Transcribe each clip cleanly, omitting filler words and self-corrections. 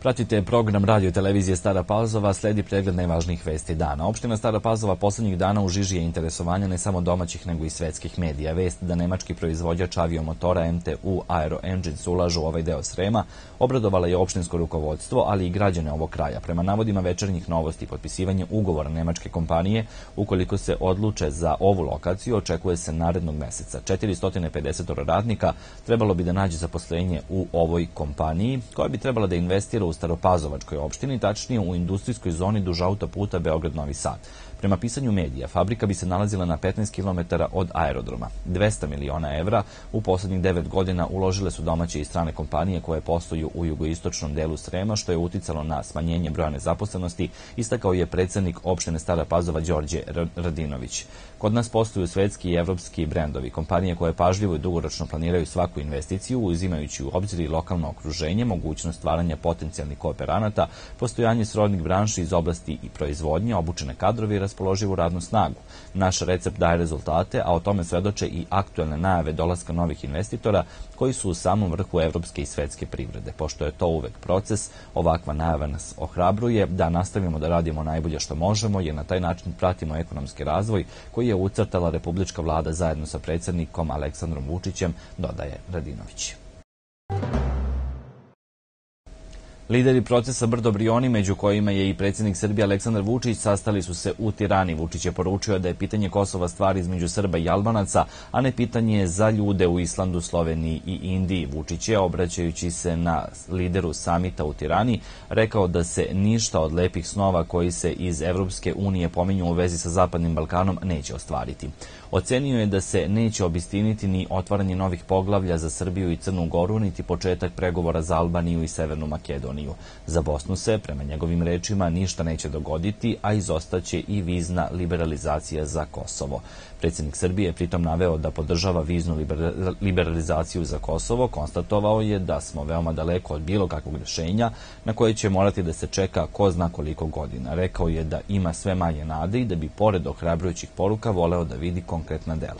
Pratite program radio i televizije Stara Pazova, sledi pregled najvažnijih vesti dana. Opština Stara Pazova poslednjih dana u žiži je interesovanja ne samo domaćih nego i svetskih medija. Vest da nemački proizvođač aviomotora MTU Aero Engines ulažu u ovaj deo Srema obradovala je opštinsko rukovodstvo, ali i građane ovog kraja. Prema navodima Večernjih novosti, potpisivanje ugovora nemačke kompanije, ukoliko se odluče za ovu lokaciju, očekuje se narednog meseca. 450 radnika trebalo bi da nađe zaposlenje u ovoj kompaniji, koja bi trebala da investira u Staropazovačkoj opštini, tačnije u industrijskoj zoni duž autoputa Beograd-Novi Sad. Prema pisanju medija, fabrika bi se nalazila na 15 km od aerodroma. 200 miliona evra u poslednjih 9 godina uložile su domaće i strane kompanije koje posluju u jugoistočnom delu Srema, što je uticalo na smanjenje broja nezaposlenosti, istakao je predsednik opštine Stara Pazova Đorđe Radinović. Kod nas posluju svetski i evropski brendovi, kompanije koje pažljivo i dugoročno planiraju svaku investiciju, uzimajući u obzir i lokalno okruženje, mogućnost stvaranja potencijalnih kooperanata, postojanje srodnih branši iz oblasti i proizvodnje, obučene kadrovi i raspoloživu radnu snagu. Naš recept daje rezultate, a o tome svedoče i aktuelne najave dolaska novih investitora koji su u samom vrhu evropske i svetske privrede. Pošto je to uvek proces, ovakva najava nas ohrabruje da nastavimo da radimo najbolje što možemo, jer na taj način pratimo ekonomski razvoj koji je ucrtala republička vlada zajedno sa predsjednikom Aleksandrom Vučićem, dodaje Radinović. Lideri procesa Brdo Brioni, među kojima je i predsjednik Srbije Aleksandar Vučić, sastali su se u Tirani. Vučić je poručio da je pitanje Kosova stvar između Srba i Albanaca, a ne pitanje za ljude u Islandu, Sloveniji i Indiji. Vučić je, obraćajući se na lideru samita u Tirani, rekao da se ništa od lepih snova koji se iz Evropske unije pominju u vezi sa Zapadnim Balkanom neće ostvariti. Ocenio je da se neće obistiniti ni otvaranje novih poglavlja za Srbiju i Crnu Goru, niti početak pregovora za Albaniju i Severnu Makedoniju. Za Bosnu se, prema njegovim rečima, ništa neće dogoditi, a izostaće i vizna liberalizacija za Kosovo. Predsjednik Srbije je pritom naveo da podržava viznu liberalizaciju za Kosovo, konstatovao je da smo veoma daleko od bilo kakvog rješenja na koje će morati da se čeka ko zna koliko godina. Rekao je da ima sve manje nade i da bi pored ohrabrujućih poruka voleo da vidi konkretna dela.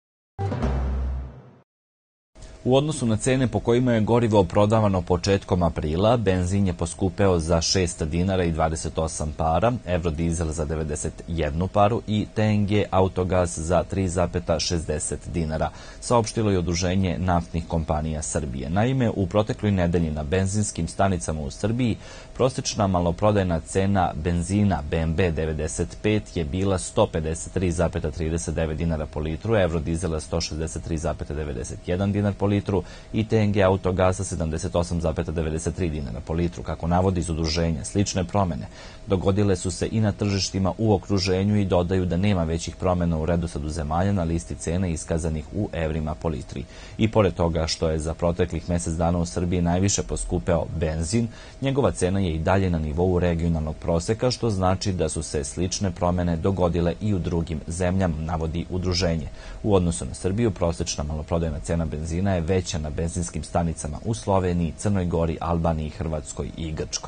U odnosu na cene po kojima je gorivo prodavano početkom aprila, benzin je poskupeo za 6 dinara i 28 para, Eurodizel za 91 paru i TNG Autogas za 3,60 dinara, saopštilo je Udruženje naftnih kompanija Srbije. Naime, u protekloj nedelji na benzinskim stanicama u Srbiji prosječna maloprodajna cena benzina BMB 95 je bila 153,39 dinara po litru, Eurodizela 163,91 dinar po litru i TNG Autogasa 78,93 dinara po litru. Kako navodi iz udruženja, slične promene dogodile su se i na tržištima u okruženju i dodaju da nema većih promena u redosledu zemalja na listi cena iskazanih u evrima po litri. I pored toga što je za proteklih mesec dana u Srbiji najviše poskupeo benzin, njegova cena je i dalje na nivou regionalnog proseka, što znači da su se slične promene dogodile i u drugim zemljama, navodi udruženje. U odnosu na Srbiju, prosječna maloprodajna cena benzina je veća na benzinskim stanicama u Sloveniji, Crnoj Gori, Albaniji, Hrvatskoj i Grčkoj.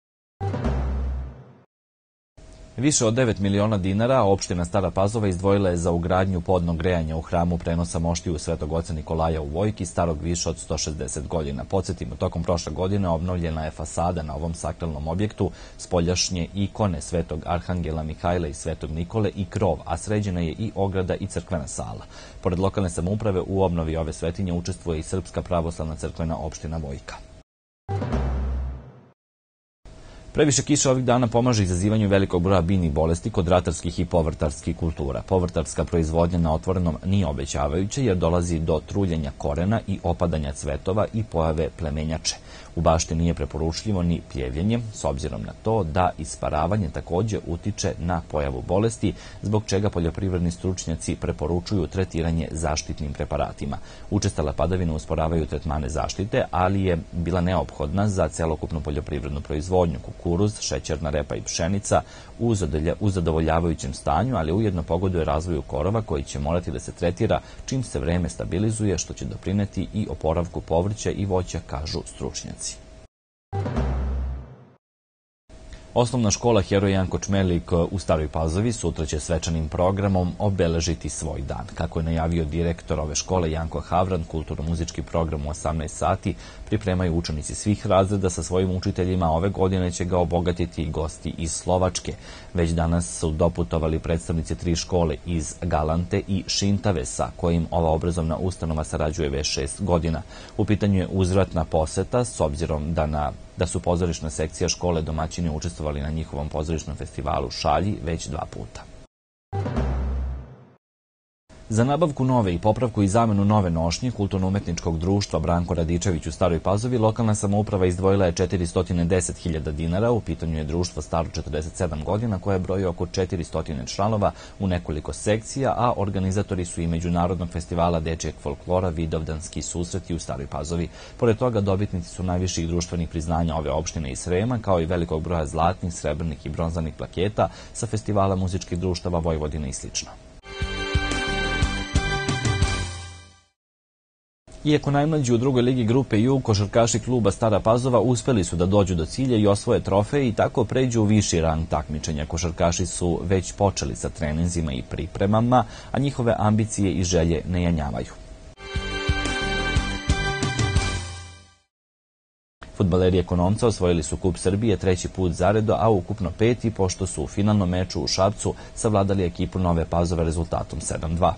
Više od 9 miliona dinara opština Stara Pazova izdvojila je za ugradnju podnog grejanja u hramu prenosa moštiju Svetog oca Nikolaja u Vojki, starog više od 160 godina. Podsjetimo, tokom prošle godine obnovljena je fasada na ovom sakralnom objektu, spoljašnje ikone Svetog Arhangela Mihajla i Svetog Nikole i krov, a sređena je i ograda i crkvena sala. Pored lokalne samouprave, u obnovi ove svetinje učestvuje i Srpska pravoslavna crkvena opština Vojka. Previše kiše ovih dana pomaže izazivanju velikog broja biljnih bolesti kod ratarskih i povrtarskih kultura. Povrtarska proizvodnja na otvorenom nije obećavajuća jer dolazi do truljenja korena i opadanja cvetova i pojave plemenjače. U bašti nije preporučljivo ni pljevljenje, s obzirom na to da isparavanje takođe utiče na pojavu bolesti, zbog čega poljoprivredni stručnjaci preporučuju tretiranje zaštitnim preparatima. Učestale padavine usporavaju tretmane zaštite, ali je bila neophodna za celokupnu poljoprivrednu proizvodnju. Kukuruz, šećerna repa i pšenica u zadovoljavajućem stanju, ali ujedno pogoduje razvoju korova koji će morati da se tretira čim se vreme stabilizuje, što će doprineti i oporavku povrća i voća, kažu stručnjaci. Osnovna škola Heroj Janko Čmelik u Staroj Pazovi sutra će svečanim programom obeležiti svoj dan. Kako je najavio direktor ove škole Janko Havran, kulturno-muzički program u 18 sati pripremaju učenici svih razreda sa svojim učiteljima. Ove godine će ga obogatiti gosti iz Slovačke. Već danas su doputovali predstavnici 3 škole iz Galante i Šintave, sa kojim ova obrazovna ustanova sarađuje već 6 godina. U pitanju je uzvratna poseta, s obzirom da su pozorišna sekcija škole domaćini učestvovali na njihovom pozorišnom festivalu Šalji već 2 puta. Za nabavku nove i popravku i zamenu nove nošnje Kulturno-umetničkog društva Branko Radičević u Staroj Pazovi lokalna samouprava izdvojila je 410.000 dinara. U pitanju je društvo staro 47 godina koje broji oko 400 članova u nekoliko sekcija, a organizatori su i Međunarodnog festivala dečijeg folklora Vidovdanski susreti u Staroj Pazovi. Pored toga, dobitnici su najviših društvenih priznanja ove opštine i Srema, kao i velikog broja zlatnih, srebrnih i bronzanih plaketa sa festivala muzičkih društava Vojvodine i sl. Iako najmlađi u drugoj ligi grupe Jug, košarkaši kluba Stara Pazova uspeli su da dođu do cilja i osvoje trofej i tako pređu u viši rang takmičenja. Košarkaši su već počeli sa treninzima i pripremama, a njihove ambicije i želje ne janjavaju. Fudbaleri Ekonomca osvojili su Kup Srbije 3. put zaredom, a ukupno 5. pošto su u finalnom meču u Šapcu savladali ekipu Nove Pazove rezultatom 7-2.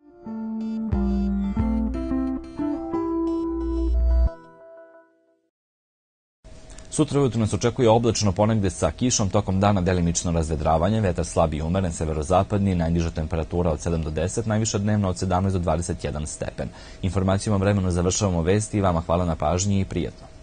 Sutra ujutru nas očekuje oblačno, ponegde sa kišom, tokom dana delimično razvedravanje, vetar slab i umeren, severozapadni, najniža temperatura od 7 do 10, najviša dnevna od 17 do 21 stepen. Informacijom o vremenu završavamo vesti i vama hvala na pažnji i prijetno.